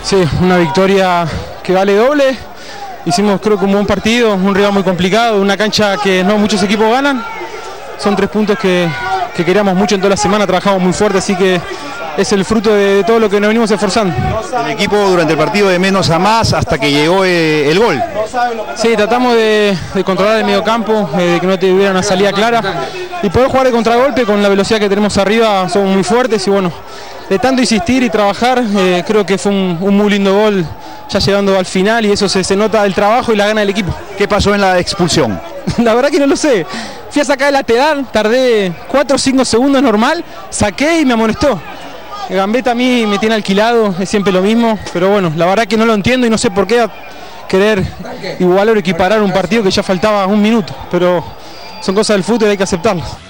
Sí, una victoria que vale doble. Hicimos creo que un buen partido, un rival muy complicado, una cancha que no muchos equipos ganan. Son 3 puntos que queríamos mucho en toda la semana, trabajamos muy fuerte, así que es el fruto de todo lo que nos venimos esforzando. El equipo durante el partido de menos a más hasta que llegó el gol. Sí, tratamos de controlar el mediocampo, de que no tuviera una salida clara y poder jugar de contragolpe con la velocidad que tenemos arriba. Somos muy fuertes y bueno, de tanto insistir y trabajar, creo que fue un muy lindo gol ya llegando al final y eso se nota el trabajo y la gana del equipo. ¿Qué pasó en la expulsión? La verdad que no lo sé. Fui a sacar el lateral, tardé 4 o 5 segundos normal, saqué y me amonestó. Gambetta a mí me tiene alquilado, es siempre lo mismo, pero bueno, la verdad que no lo entiendo y no sé por qué querer igualar o equiparar un partido que ya faltaba un minuto, pero son cosas del fútbol y hay que aceptarlas.